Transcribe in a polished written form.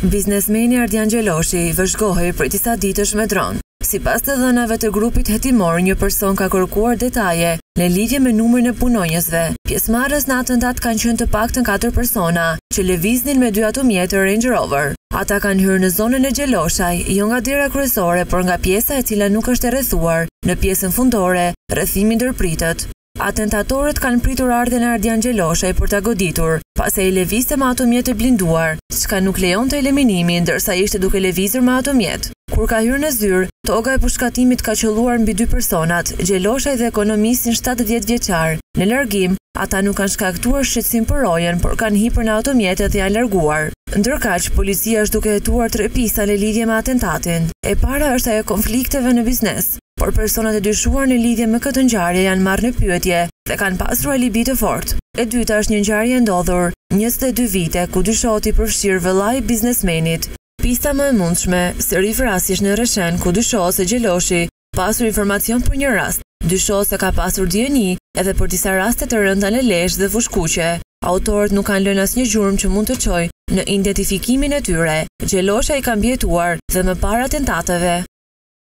Biznesmeni Ardjan Gjeloshi vëzhgohej për disa ditësh me dron. Sipas të dhënave të grupit hetimor, një person ka kërkuar detaje në lidhje me numrin e punonjësve. Pjesëmarrës në atentat kanë qenë të paktën 4 persona, që lëviznin me 2 automjete Range Rover. Ata kanë hyrë në zonën e Gjeloshaj, jo nga dera kryesore, por nga pjesa e cila nuk është e rrethuar. Në pjesën fundore, rrethimi ndërpritet. Atentatorët kanë pritur ardhen e Ardjan Gjeloshaj për ta goditur, pasi ai lëvizte me automjet blinduar, çka nuk lejonte eliminimin ndërsa ishte duke lëvizur me automjet. Kur ka hyrë në zyrë, toga e pushkatimit ka qelluar mbi 2 personat, Gjeloshaj dhe ekonomistin 70 vjeçar. Në largim, ata nuk kanë shkaktuar shqetësim për rojen, por kanë hipur në automjete dhe janë larguar. Ndërkaq, policia është duke hetuar 3 pista në lidhje me atentatin. E para është ajo konflikteve në biznes, por personat e dyshuar në lidhje me këtë ngjarje janë marrë në pyetje dhe kanë pasur alibi të fortë. E dyta është një ngjarje ndodhur 22 vite ku dyshohet i përfshirë vëllai i biznesmenit. Pista më e mundshme, seri vrasësh në Reshen ku dyshohet se Gjeloshi pasur informacion për një rast. Dyshohet se ka pasur dieni edhe për disa raste të rënda në lesh dhe fushkuqe. Autorët nuk kanë lënë asnjë gjurmë që mund të çojë në identifikimin e tyre. Gjeloshaj ka mbijetuar dhe më parë atentateve.